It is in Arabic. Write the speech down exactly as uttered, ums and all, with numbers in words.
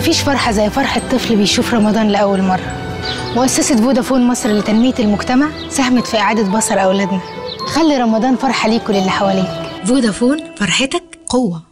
مفيش فرحة زي فرحة طفل بيشوف رمضان لأول مرة. مؤسسة فودافون مصر لتنمية المجتمع ساهمت في إعادة بصر أولادنا. خلي رمضان فرحة ليك وللي حواليك. فودافون، فرحتك قوة.